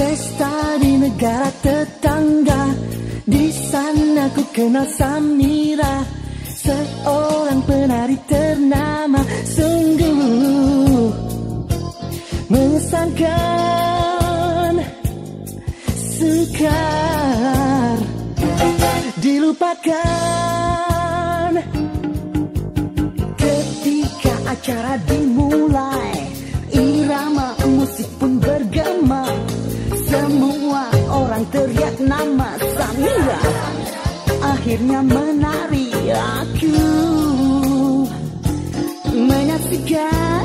Pesta di negara tetangga, di sana ku kenal Samira, seorang penari ternama. Sungguh mengesankan, sukar dilupakan. Ketika acara dimulai, irama musik pun bergema, semua orang teriak nama Samira. Akhirnya menari, aku menyaksikan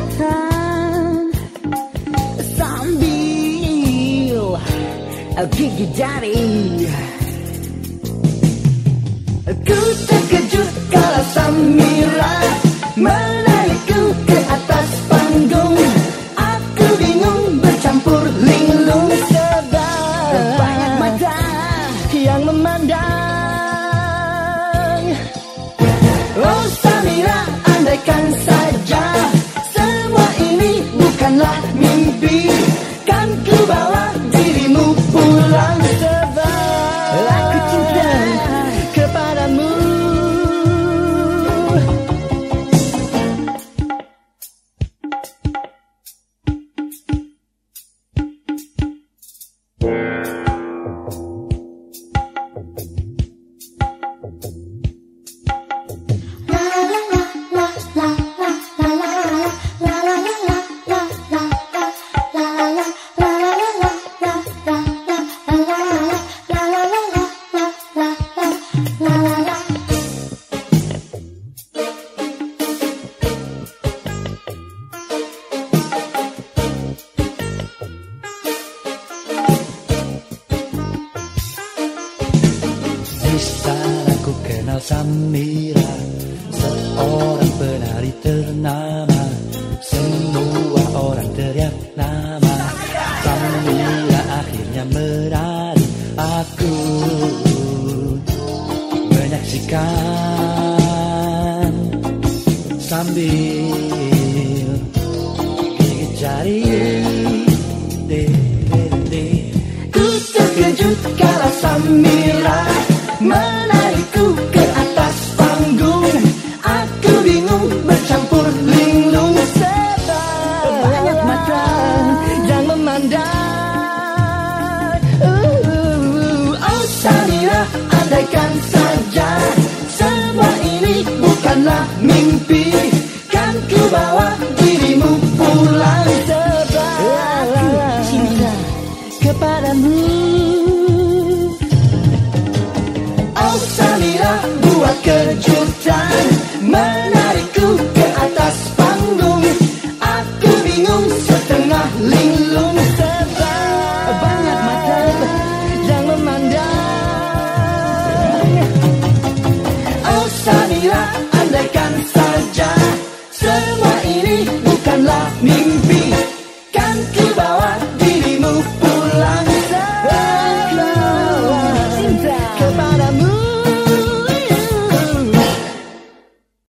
sambil gigit jari. Ku terkejut kalau Samira menarikku ke atas panggung. Aku bingung bercampur linglung, sebab banyak mata yang memandang. Oh Samira, andaikan saja semua ini bukanlah mimpi, kan ku bawa dirimu pulang, sebab aku cinta kepadamu. Di sana ku kenal Samira, seorang penari ternama. Semua orang teriak nama Samira. Akhirnya menari, aku menyaksikan sambil gigit jari. Ku terkejut kalau Samira menarikku ke atas panggung. Aku bingung bercampur linglung, sebab banyak mata yang memandang. Oh Samira, andaikan saja semua ini bukanlah mimpi, kan ku bawa dirimu pulang, sebab aku cinta kepadamu. Oh Samira, buat kejutan menarikku ke atas panggung. Aku bingung setengah linglung, sebab banyak mata yang memandang. Oh Samira, andaikan saja semua ini bukanlah mimpi, kan ku bawa dirimu pulang, sebab cinta kepadamu.